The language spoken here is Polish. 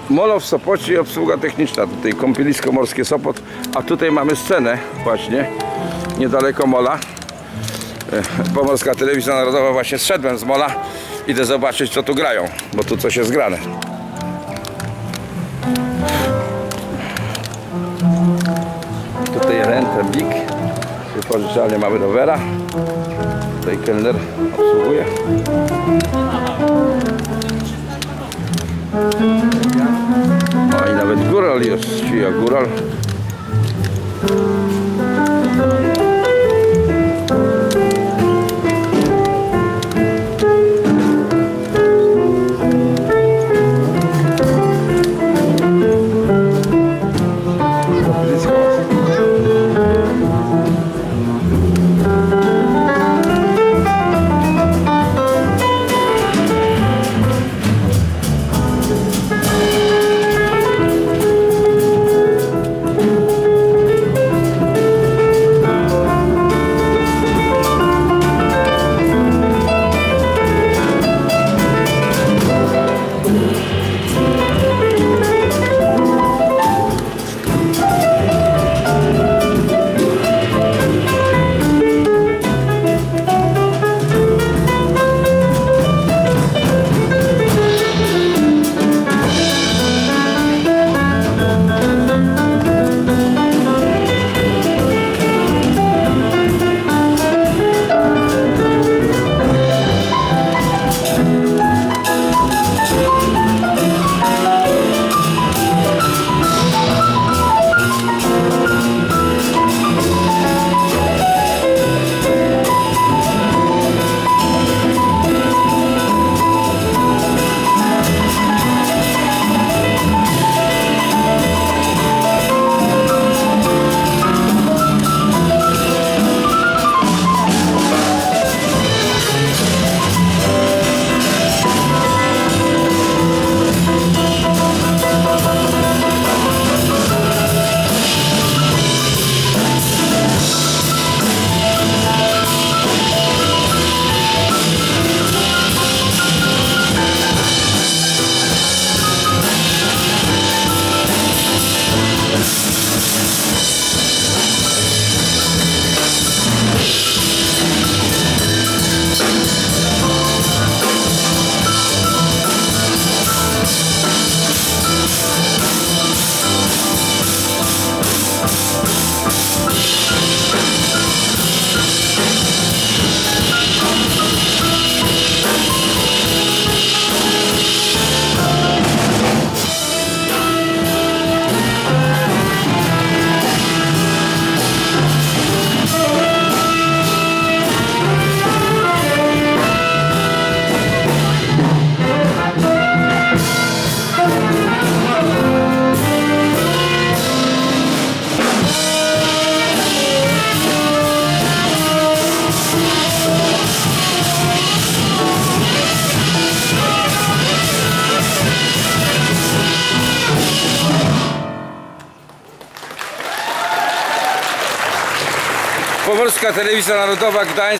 Molo w Sopocie i obsługa techniczna. Tutaj kąpielisko morskie Sopot, a tutaj mamy scenę właśnie niedaleko mola. Pomorska Telewizja Narodowa. Właśnie zszedłem z mola, idę zobaczyć, co tu grają, bo tu coś jest grane. Tutaj Renta Big, wypożyczalnie mamy rowera. Tutaj kelner obsługuje. O, i nawet góral jest, świja góral. Pomorska Telewizja Narodowa Gdańsk.